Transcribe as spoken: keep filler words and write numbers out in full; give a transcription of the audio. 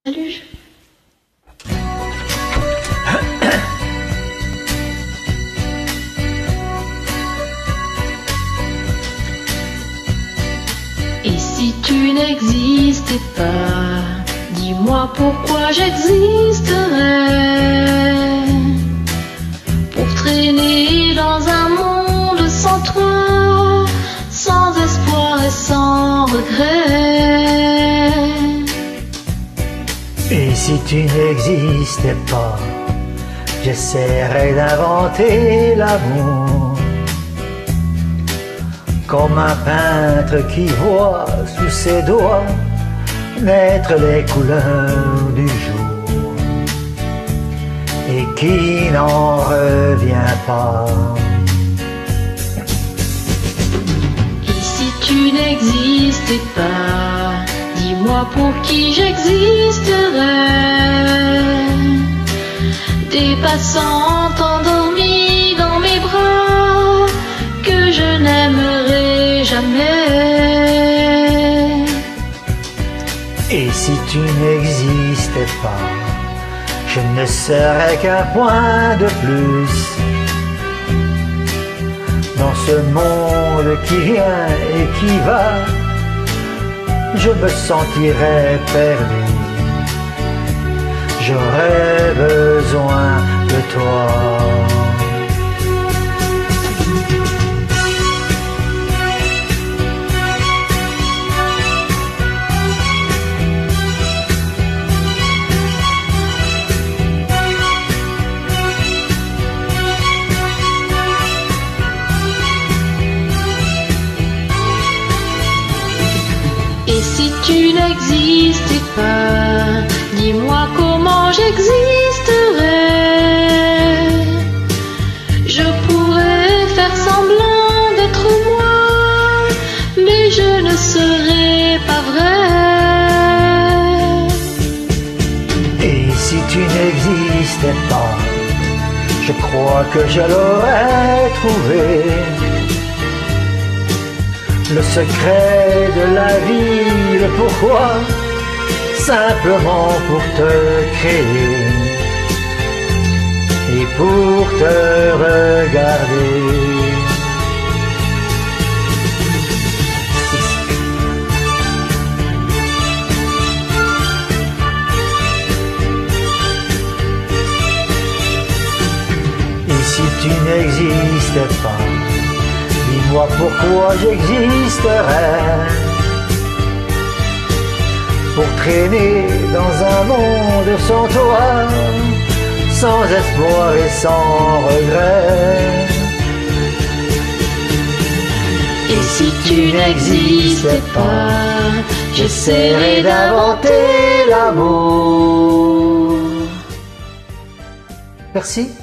Salut. Et si tu n'existais pas, dis-moi pourquoi j'existerais. Pour traîner dans un monde sans toi, sans espoir et sans regret. Et si tu n'existais pas, j'essaierais d'inventer l'amour, comme un peintre qui voit sous ses doigts naître les couleurs du jour et qui n'en revient pas. Et si tu n'existais pas, dis-moi pour qui j'existerais. Des passants endormis dans mes bras que je n'aimerais jamais. Et si tu n'existais pas, je ne serais qu'un point de plus dans ce monde qui vient et qui va. Je me sentirais perdu, j'aurais besoin de toi. Et si tu n'existais pas, dis-moi comment j'existerais. Je pourrais faire semblant d'être moi, mais je ne serais pas vrai. Et si tu n'existais pas, je crois que je l'aurais trouvé. Le secret de la vie, le pourquoi, simplement pour te créer et pour te regarder. Et si tu n'existais pas, dis-moi pourquoi j'existerais. Pour traîner dans un monde sans toi, sans espoir et sans regret. Et si tu n'existais pas, j'essaierais d'inventer l'amour. Merci.